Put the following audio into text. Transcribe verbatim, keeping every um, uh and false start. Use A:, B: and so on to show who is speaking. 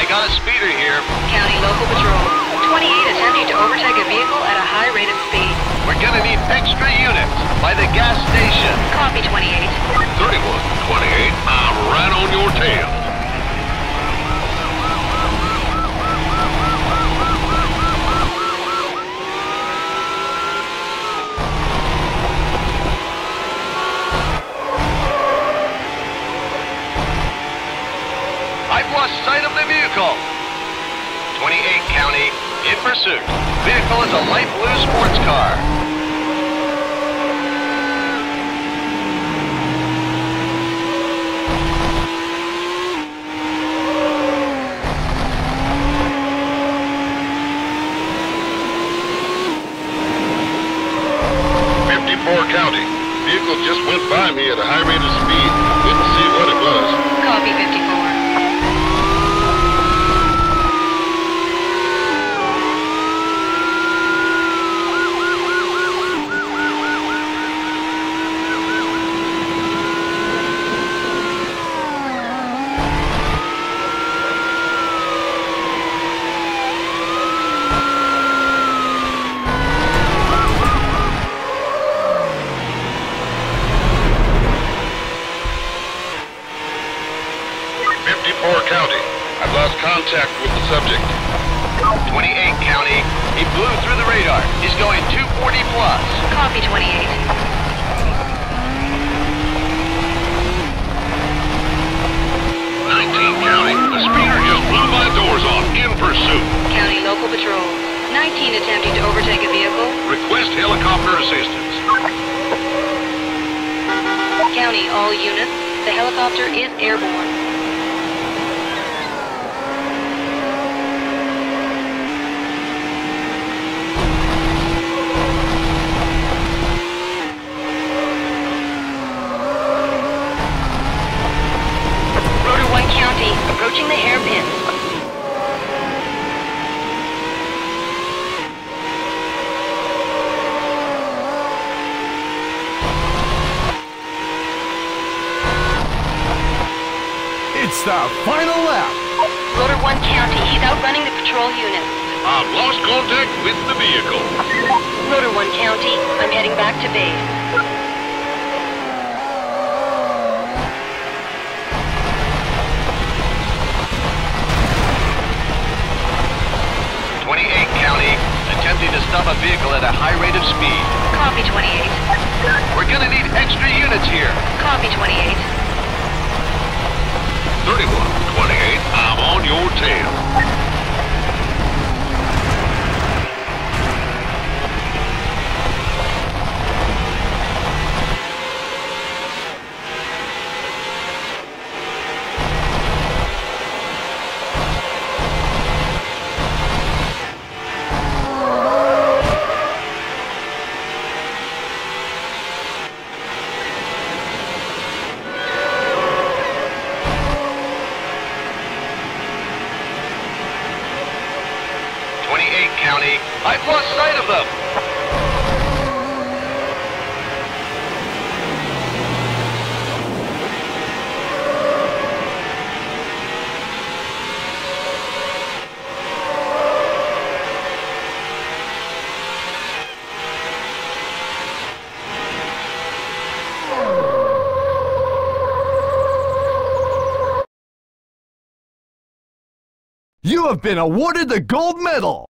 A: got a speeder here.
B: County Local Patrol. twenty-eight attempting to overtake a vehicle at a high rate of speed.
A: We're gonna need extra units by the gas station.
B: Copy, twenty-eight.
C: thirty-one twenty-eight, I'm right on your tail.
A: I've lost sight of the vehicle. twenty-eight County, in pursuit. Vehicle is a light blue sports car.
C: fifty-four County, vehicle just went by me at a high rate of speed. Didn't see what it was.
B: Copy, fifty-four.
C: fifty-four County, I've lost contact with the subject.
A: twenty-eight County, he blew through the radar. He's going two forty plus.
B: Copy, twenty-eight.
C: nineteen County, the speeder just blew my doors off. In pursuit.
B: County Local Patrol. nineteen attempting to overtake a vehicle.
C: Request helicopter assistance.
B: County, all units. The helicopter is airborne. Approaching the hairpin.
D: It's the final lap.
B: Rotor one County, he's outrunning the patrol unit.
C: I've lost contact with the vehicle.
B: Rotor one County, I'm heading back to base.
A: twenty-eight County, attempting to stop a vehicle at a high rate of speed.
B: Copy, twenty-eight.
A: We're gonna need extra units here.
B: Copy, twenty-eight.
C: thirty-one twenty-eight, I'm on your tail.
A: twenty-eight County, I've lost sight of them.
D: You have been awarded the gold medal.